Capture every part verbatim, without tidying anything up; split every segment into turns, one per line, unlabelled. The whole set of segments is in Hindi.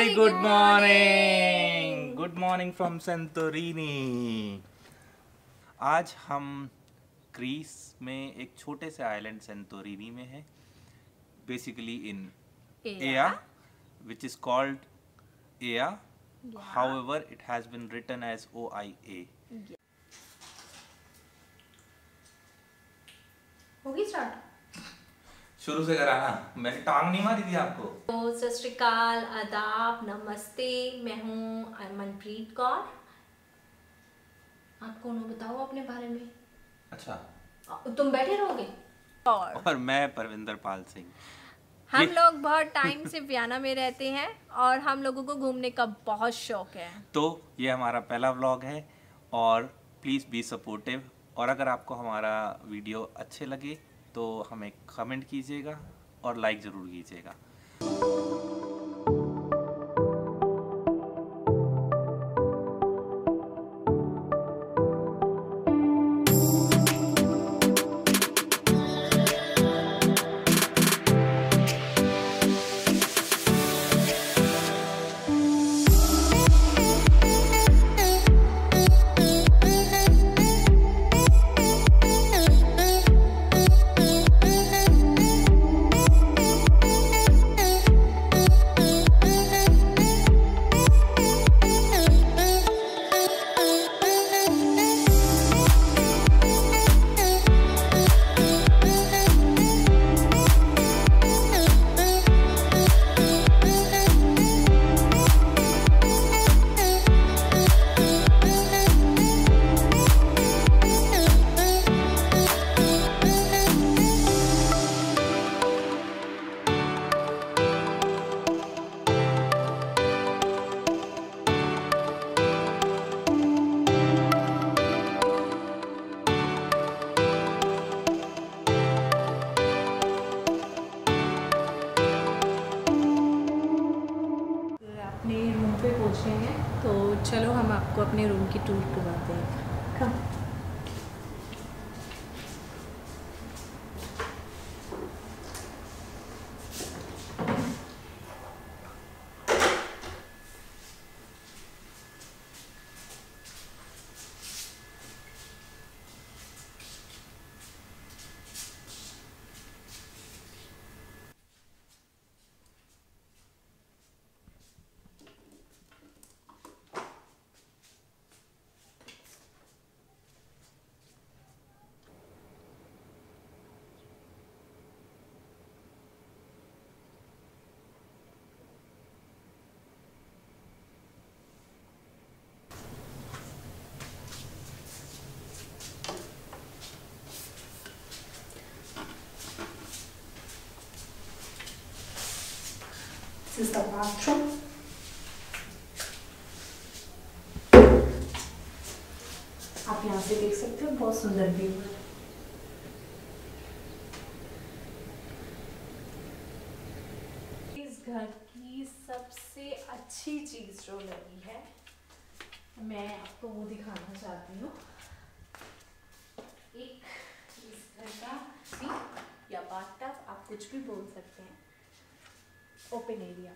Very good morning, good morning from Santorini. आज हम ग्रीस में एक छोटे से आइलैंड सेंटोरिनी में हैं, basically in Oia, which is called Ea. Yeah. However, it has been written as O I A. Yeah.
होगी स्टार्ट?
शुरू से कराना, मैंने टांग नहीं मारी थी आपको।
तो सत श्री अकाल, आदाब, नमस्ते। मैं हूँ मनप्रीत कौर। आप कौन हो बताओ अपने बारे में।
अच्छा,
तुम बैठे रहोगे।
और, और मैं परविंदर पाल सिंह।
हम लोग बहुत टाइम से वियना में रहते हैं और हम लोगों को घूमने का बहुत शौक है।
तो ये हमारा पहला व्लॉग है और प्लीज़ बी सपोर्टिव। और अगर आपको हमारा वीडियो अच्छे लगे तो हमें कमेंट कीजिएगा और लाइक ज़रूर कीजिएगा।
अपने रूम पे पहुँचे हैं तो चलो हम आपको अपने रूम की टूर करवाते हैं। कम।
This is the bathroom. आप यहाँ से देख सकते हो, बहुत सुंदर व्यू है। इस घर की सबसे अच्छी चीज जो लगी है, मैं आपको वो दिखाना चाहती हूँ। एक इस घर का सिंक या बाथटब, आप कुछ भी बोल सकते हैं, ओपन एरिया।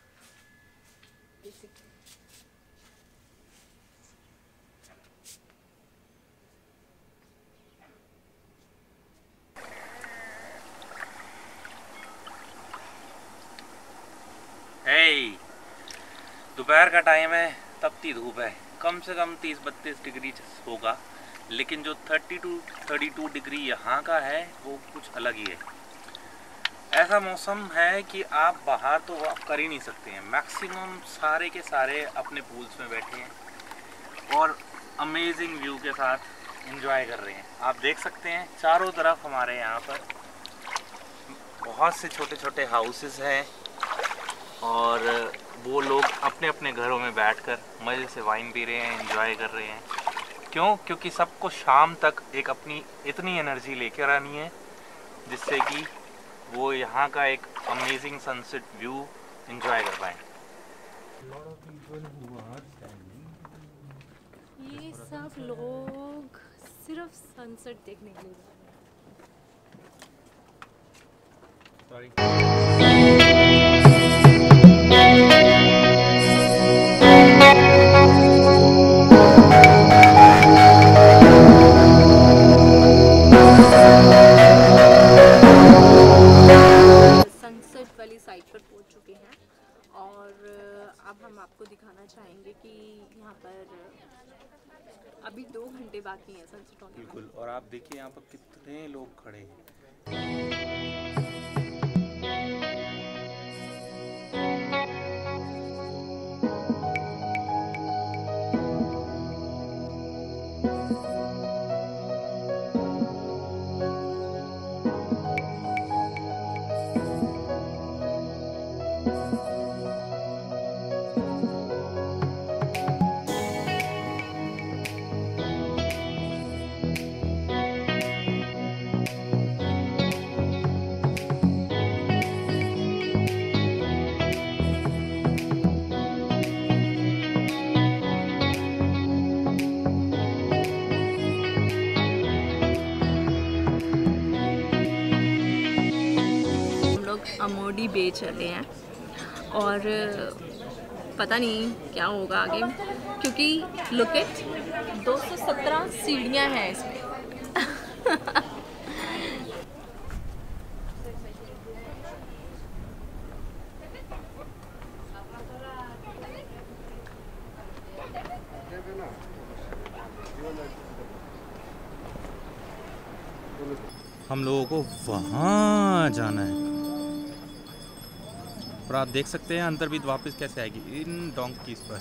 हे, दोपहर का टाइम है, तपती धूप है, कम से कम तीस बत्तीस डिग्री होगा, लेकिन जो thirty two thirty two degree यहाँ का है वो कुछ अलग ही है। ऐसा मौसम है कि आप बाहर तो वॉक कर ही नहीं सकते हैं। मैक्सिमम सारे के सारे अपने पूल्स में बैठे हैं और अमेजिंग व्यू के साथ एंजॉय कर रहे हैं। आप देख सकते हैं चारों तरफ हमारे यहाँ पर बहुत से छोटे छोटे हाउसेस हैं और वो लोग अपने अपने घरों में बैठकर मज़े से वाइन पी रहे हैं, एंजॉय कर रहे हैं। क्यों? क्योंकि सबको शाम तक एक अपनी इतनी एनर्जी लेकर आनी है जिससे कि वो यहाँ का एक अमेजिंग सनसेट व्यू एंजॉय कर पाएँ।
ये सब लोग सिर्फ सनसेट देखने के लिए जा रहे हैं। और अब हम आपको दिखाना चाहेंगे कि यहाँ पर अभी दो घंटे बाकी हैं सनसेट होने में।
बिल्कुल, और आप देखिए यहाँ पर कितने लोग खड़े हैं।
अमोडी बे चले हैं और पता नहीं क्या होगा आगे, क्योंकि लुक एट दो सौ सत्रह सीढ़ियाँ हैं इसमें।
हम लोगों को वहाँ जाना है, और आप देख सकते हैं अंतर्विद वापस कैसे आएगी इन डोंकीज पर।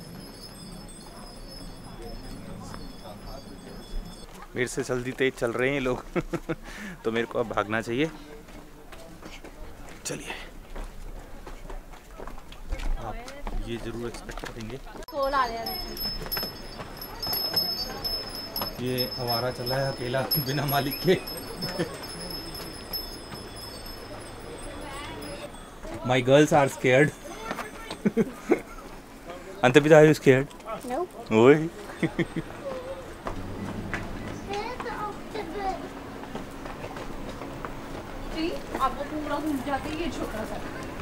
मेरे से जल्दी तेज चल रहे हैं ये लोग तो मेरे को अब भागना चाहिए। चलिए, आप ये जरूर एक्सपेक्ट करेंगे। ये आवारा चला है अकेला बिना मालिक के। My girls are scared. Antapita, are you scared?
No.
Oi.
आपको पूरा घूम जाते ये छोटा सा।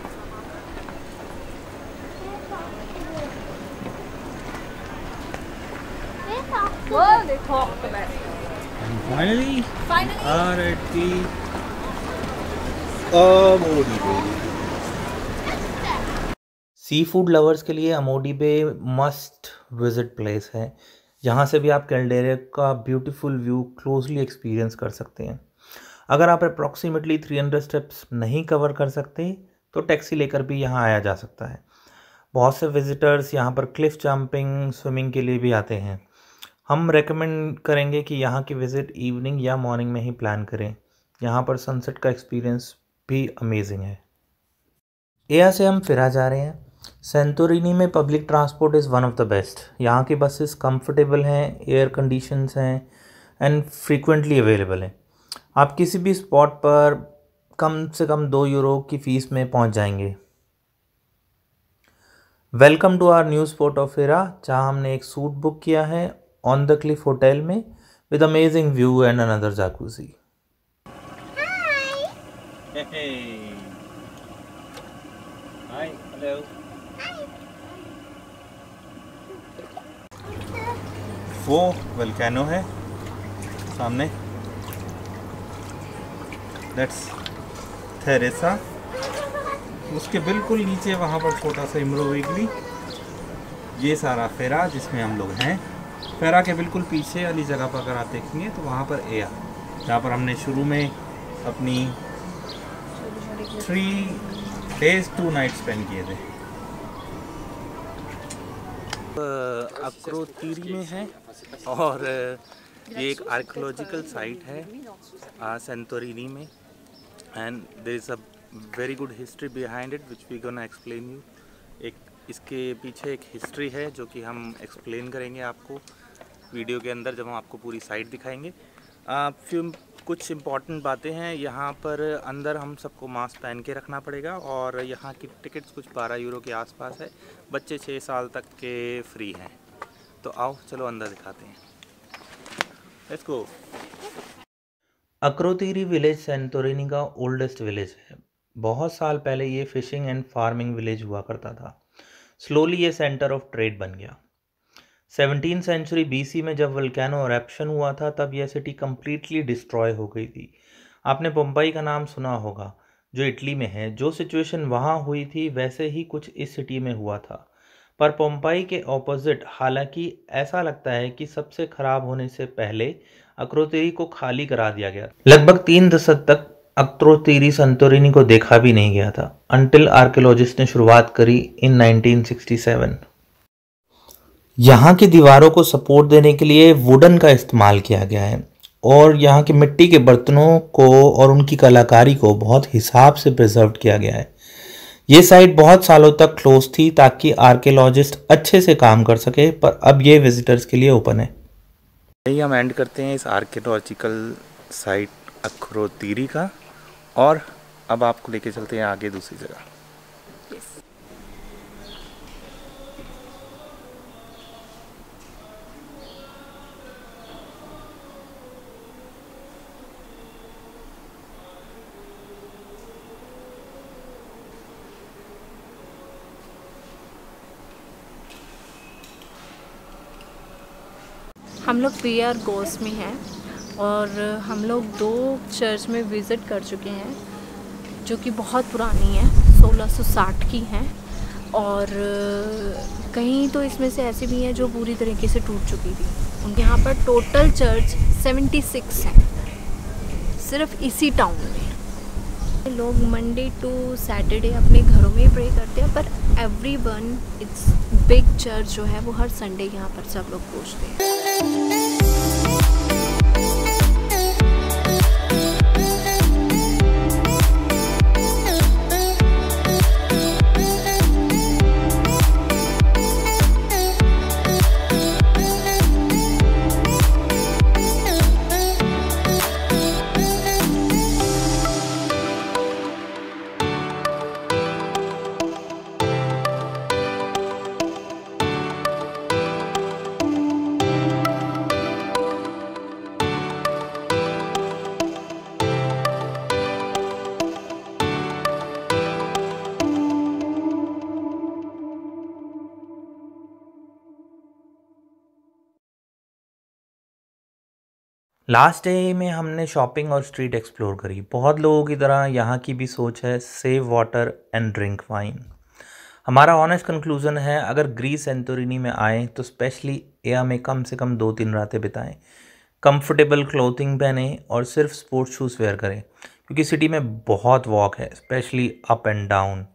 वो देखो
Finally,
Finally.
are at the Amodi Bay. Seafood lovers के लिए Amodi Bay must visit place है। यहाँ से भी आप कैल्डेरा का ब्यूटीफुल व्यू क्लोजली एक्सपीरियंस कर सकते हैं। अगर आप अप्रॉक्सीमेटली तीन सौ स्टेप्स नहीं कवर कर सकते तो टैक्सी लेकर भी यहाँ आया जा सकता है। बहुत से विजिटर्स यहाँ पर क्लिफ जंपिंग, स्विमिंग के लिए भी आते हैं। हम रेकमेंड करेंगे कि यहाँ की विज़िट इवनिंग या मॉर्निंग में ही प्लान करें। यहाँ पर सनसेट का एक्सपीरियंस भी अमेजिंग है। यहाँ से हम फिरा जा रहे हैं। सेंटोरिनी में public transport is one of the best. यहाँ की बसेस कंफर्टेबल हैं, एयर कंडीशंस हैं एंड फ्रीक्वेंटली अवेलेबल हैं। आप किसी भी स्पॉट पर कम से कम दो यूरो की फ़ीस में पहुँच जाएंगे। Welcome to our new spot of Fira, जहाँ हमने एक सूट बुक किया है ऑन द क्लिफ होटल में with amazing view and another jacuzzi. Hi, hello. वो वोल्केनो है सामने, दैट्स थेरेसा। उसके बिल्कुल नीचे वहाँ पर छोटा सा इम्रोविगली। ये सारा फेरा जिसमें हम लोग हैं। फेरा के बिल्कुल पीछे वाली जगह पर अगर आप देखेंगे तो वहाँ पर एया, जहाँ पर हमने शुरू में अपनी three days two night spend किए थे। अक्रोतीरी में है और ये एक आर्कियोलॉजिकल साइट है सेंटोरिनी में, and there is a very good history behind it which we gonna explain you. एक इसके पीछे एक हिस्ट्री है जो कि हम एक्सप्लेन करेंगे आपको वीडियो के अंदर, जब हम आपको पूरी साइट दिखाएंगे। फिर कुछ इम्पॉर्टेंट बातें हैं। यहाँ पर अंदर हम सबको मास्क पहन के रखना पड़ेगा और यहाँ की टिकट्स कुछ बारह यूरो के आसपास है। बच्चे छः साल तक के फ्री हैं। तो आओ चलो अंदर दिखाते हैं। Let's go. Akrotiri village Santorini का ओल्डेस्ट विलेज है। बहुत साल पहले ये फिशिंग एंड फार्मिंग विलेज हुआ करता था। स्लोली ये सेंटर ऑफ ट्रेड बन गया। सेवनटीन सेंचुरी बीसी में जब वोल्केनो एरप्शन हुआ था तब यह सिटी कम्प्लीटली डिस्ट्रॉय हो गई थी। आपने बम्बई का नाम सुना होगा, जो इटली में है। जो सिचुएशन वहाँ हुई थी वैसे ही कुछ इस सिटी में हुआ था, पर पोम्पाई के ऑपोजिट। हालांकि ऐसा लगता है कि सबसे खराब होने से पहले अक्रोतिरी को खाली करा दिया गया। लगभग तीन दशक तक अक्रोतिरी संतोरिनी को देखा भी नहीं गया था, अंटिल आर्कियोलॉजिस्ट ने शुरुआत करी इन नाइनटीन सिक्सटी सेवन। यहाँ की दीवारों को सपोर्ट देने के लिए वुडन का इस्तेमाल किया गया है और यहाँ के मिट्टी के बर्तनों को और उनकी कलाकारी को बहुत हिसाब से प्रिजर्व किया गया है। ये साइट बहुत सालों तक क्लोज थी ताकि आर्कियोलॉजिस्ट अच्छे से काम कर सके, पर अब ये विजिटर्स के लिए ओपन है। यही हम एंड करते हैं इस आर्कियोलॉजिकल साइट अक्रोतिरी का, और अब आपको लेके चलते हैं आगे दूसरी जगह।
हम लोग पी आर गोस में हैं और हम लोग दो चर्च में विज़िट कर चुके हैं जो कि बहुत पुरानी है, सोलह सौ साठ की हैं, और कहीं तो इसमें से ऐसी भी हैं जो पूरी तरीके से टूट चुकी थी। उनके यहाँ पर टोटल चर्च छिहत्तर हैं सिर्फ इसी टाउन में। लोग मंडे टू सैटरडे अपने घरों में ही प्रे करते हैं, पर every one it's big church जो है वो हर संडे यहाँ पर सब लोग पहुँचते हैं।
लास्ट डे में हमने शॉपिंग और स्ट्रीट एक्सप्लोर करी। बहुत लोगों की तरह यहाँ की भी सोच है save water and drink wine. हमारा ऑनेस्ट कंक्लूजन है, अगर ग्रीस सेंटोरिनी में आए तो स्पेशली एया में कम से कम दो तीन रातें बिताएं। कंफर्टेबल क्लोथिंग पहने और सिर्फ स्पोर्ट्स शूज़ वेयर करें, क्योंकि सिटी में बहुत वॉक है, स्पेशली अप एंड डाउन।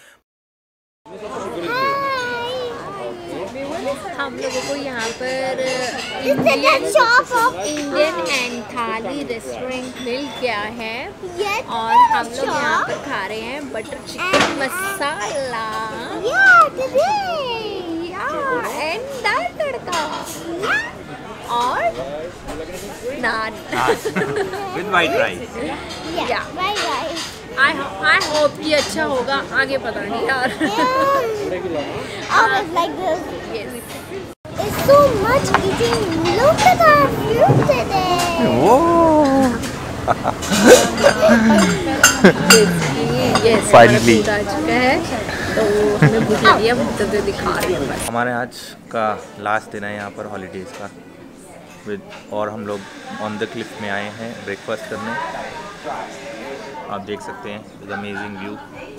हम लोगों को यहाँ पर Indian Indian and thali restaurant मिल गया है और हम लोग यहाँ पर खा रहे हैं butter chicken masala and dal tadka और नान
विद वाइट राइस।
या आई आई होप कि अच्छा होगा, आगे पता नहीं यार। yes.
It's so much eating. Look at our fruit today.
Whoa!
yes,
Finally.
आ चुका है तो हमें भूख लगी है, हम तब दिखा रहे हैं बस।
हमारे आज का लास्ट दिन है यहाँ पर हॉलीडेज़ का विद, और हम लोग ऑन द क्लिफ में आए हैं ब्रेकफास्ट करने। आप देख सकते हैं विद अमेजिंग व्यू।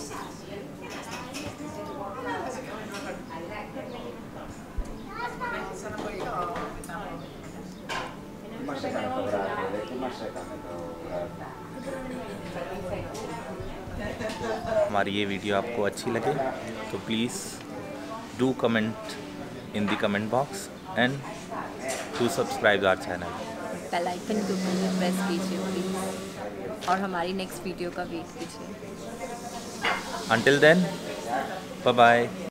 हमारी ये वीडियो आपको अच्छी लगे तो please do comment in the comment box and do subscribe our channel.
Bell icon को प्रेस कीजिए प्लीज और हमारी नेक्स्ट वीडियो का वेट कीजिए।
Until then, bye bye.